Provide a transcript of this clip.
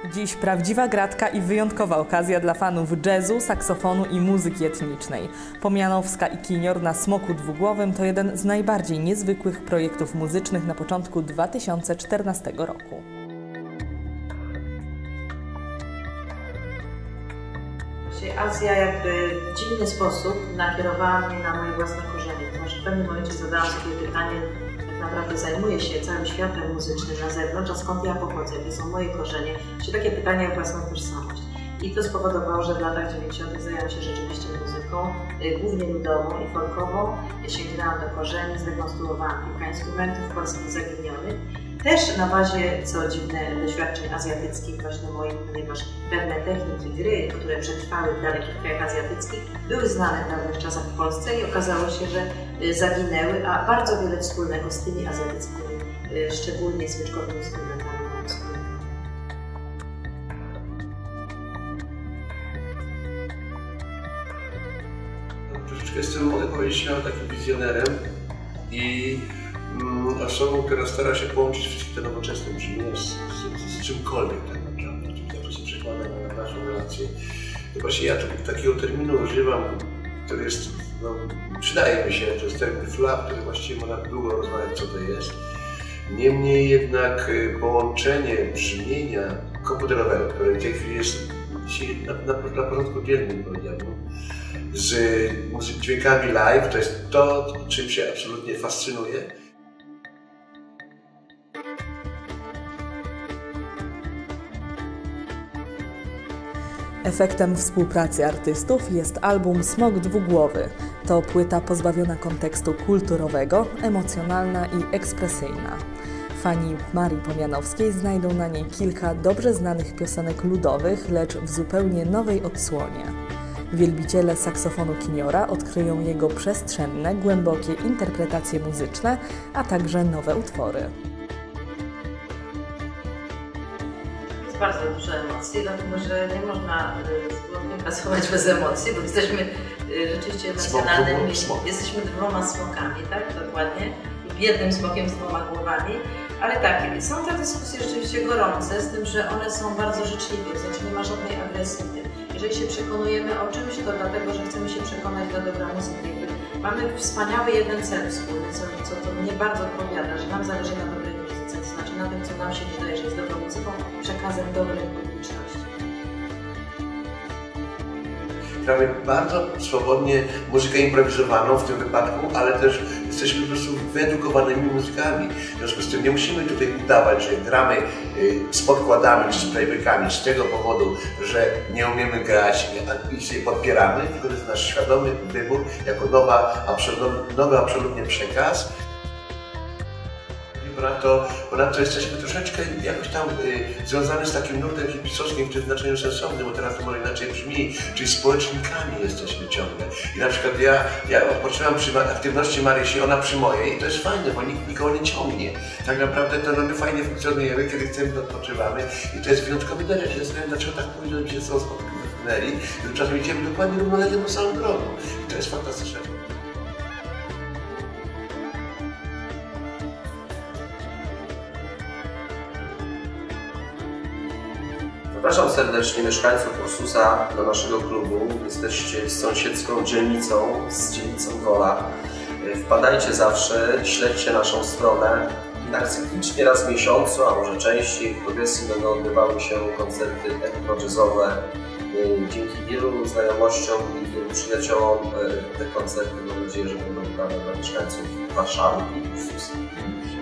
Dziś prawdziwa gratka i wyjątkowa okazja dla fanów jazzu, saksofonu i muzyki etnicznej. Pomianowska i Kinior na Smoku Dwugłowym to jeden z najbardziej niezwykłych projektów muzycznych na początku 2014 roku. Azja jakby w dziwny sposób nakierowała mnie na moje własne korzenie, ponieważ w pewnym momencie zadałam sobie pytanie, tak naprawdę zajmuję się całym światem muzycznym na zewnątrz, a skąd ja pochodzę, jakie są moje korzenie, czy takie pytanie o własną tożsamość. I to spowodowało, że w latach 90. zajęłam się rzeczywiście muzyką, głównie ludową i folkową. Sięgnęłam do korzeni, zrekonstruowałam kilka instrumentów w Polsce zaginionych. Też na bazie, co dziwne, doświadczeń azjatyckich właśnie moich, ponieważ pewne techniki gry, które przetrwały w dalekich krajach azjatyckich, były znane w dawnych czasach w Polsce i okazało się, że zaginęły, a bardzo wiele wspólnego z tymi azjatyckimi, szczególnie smyczkowymi instrumentami. Troszeczkę jestem, mogę powiedzieć, śmiało takim wizjonerem i osobą, która stara się połączyć wszystkie te nowoczesne brzmienia z czymkolwiek tak naprawdę, czym zawsze się przekłada na naszą relację. To właśnie ja takiego terminu używam, który jest, przydaje mi się, to jest termin flap, który właściwie można długo rozmawiać, co to jest. Niemniej jednak połączenie brzmienia komputerowego, które w tej chwili jest na porządku dziennym, powiedziałbym, z dźwiękami live, to jest to, czym się absolutnie fascynuję. Efektem współpracy artystów jest album Smok Dwugłowy. To płyta pozbawiona kontekstu kulturowego, emocjonalna i ekspresyjna. Fani Marii Pomianowskiej znajdą na niej kilka dobrze znanych piosenek ludowych, lecz w zupełnie nowej odsłonie. Wielbiciele saksofonu Kiniora odkryją jego przestrzenne, głębokie interpretacje muzyczne, a także nowe utwory. Jest bardzo dużo emocji, dlatego że nie można zgodnie pracować bez emocji, bo jesteśmy rzeczywiście emocjonalnymi. Jesteśmy dwoma smokami, tak? Dokładnie. Jednym smokiem z dwoma głowami. Ale tak, są te dyskusje rzeczywiście gorące, z tym, że one są bardzo życzliwe, to znaczy nie ma żadnej agresji w tym. Jeżeli się przekonujemy o czymś, to dlatego, że chcemy się przekonać do dobra muzyki. Mamy wspaniały jeden cel wspólny, co to mnie bardzo odpowiada, że nam zależy na dobrej muzyce, to znaczy na tym, co nam się wydaje, że jest dobrą muzyką, przekazem dobrej publiczności. Gramy bardzo swobodnie muzykę improwizowaną w tym wypadku, ale też jesteśmy po prostu wyedukowanymi muzykami. W związku z tym nie musimy tutaj udawać, że gramy z podkładami czy z playbackami z tego powodu, że nie umiemy grać i się podpieramy, tylko to jest nasz świadomy wybór jako nowy absolutnie przekaz. Ponadto jesteśmy troszeczkę jakoś tam związani z takim nurtem hipisowskim w tym znaczeniu sensownym, bo teraz to może inaczej brzmi, czyli społecznikami jesteśmy ciągle. I na przykład ja odpoczywam przy aktywności Marysi, ona przy mojej i to jest fajne, bo nikt nikogo nie ciągnie. Tak naprawdę to my fajnie funkcjonujemy, kiedy chcemy, to odpoczywamy i to jest wyjątkowy dar. Ja się zastanawiam, dlaczego tak późno mi się z tą spotknęli, że czasem idziemy dokładnie równolegle tą samą drogą. I to jest fantastyczne. Zapraszam serdecznie mieszkańców Ursusa do naszego klubu. Jesteście sąsiedzką dzielnicą, z dzielnicą Wola. Wpadajcie zawsze, śledźcie naszą stronę. Tak cyklicznie raz w miesiącu, a może częściej w progresji będą odbywały się koncerty etno-jazzowe. Dzięki wielu znajomościom i wielu przyjaciołom te koncerty mam nadzieję, że będą udane dla mieszkańców Warszawy i Ursusa.